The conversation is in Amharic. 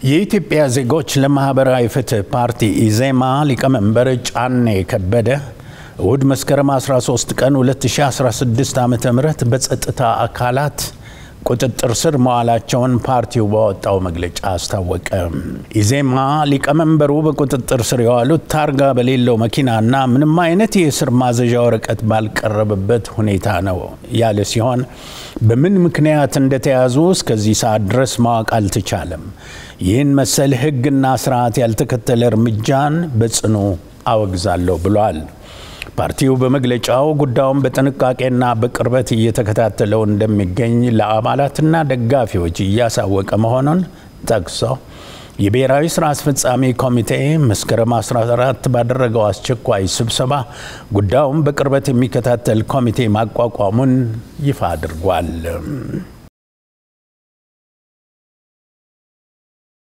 የኢትዮጵያ ዜጎች ለማህበራዊ ፍትህ ፓርቲ ኢዜማ ሊቀመንበር ጫኔ ከበደ እሁድ መስከረም 13 ቀን 2016 ዓ.ም በጸጥታ አካላት ቁጥጥር ስር መዋላቸውን ፓርቲው ባወጣው መግለጫ አስታወቀ። ኢዜማ ሊቀመንበሩ በቁጥጥር ስር የዋሉት ታርጋ በሌለው መኪናና ምንም አይነት የእስር ማዘዣ ወረቀት ባልቀረበበት ሁኔታ ነው ያለ ሲሆን በምን ምክንያት እንደተያዙ እስከዚህ ሰዓት ድረስ ማወቅ አልተቻለም። ይህን መሰል ህግና ስርዓት ያልተከተለ እርምጃን በጽኑ አወግዛለሁ ብሏል። ፓርቲው በመግለጫው ጉዳዩን በጥንቃቄና በቅርበት እየተከታተለው እንደሚገኝ ለአባላትና ደጋፊዎች እያሳወቀ መሆኑን ጠቅሶ የብሔራዊ ስራ አስፈጻሚ ኮሚቴ መስከረም 14 ባደረገው አስቸኳይ ስብሰባ ጉዳዩን በቅርበት የሚከታተል ኮሚቴ ማቋቋሙን ይፋ አድርጓል።